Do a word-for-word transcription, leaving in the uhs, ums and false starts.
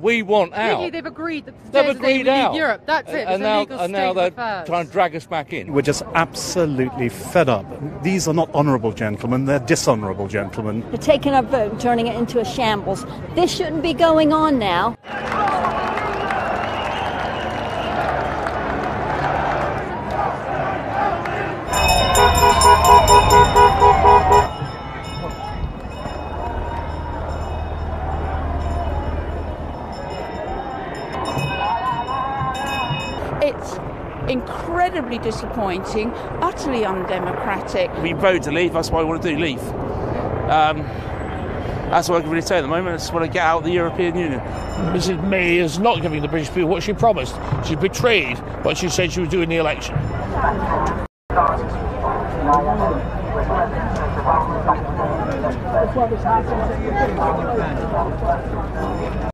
We want out. Legally, they've agreed that They've today's the day agreed we leave out. Europe. That's it. And It's a now, legal and state now of they're affairs. trying to drag us back in. We're just absolutely fed up. These are not honourable gentlemen, they're dishonourable gentlemen. They're taking our vote and turning it into a shambles. This shouldn't be going on now. It's incredibly disappointing, utterly undemocratic. We voted to leave, that's what I want to do, leave. Um, that's what I can really say at the moment, I just want to get out of the European Union. Missus May is not giving the British people what she promised. She's betrayed what she said she was doing in the election.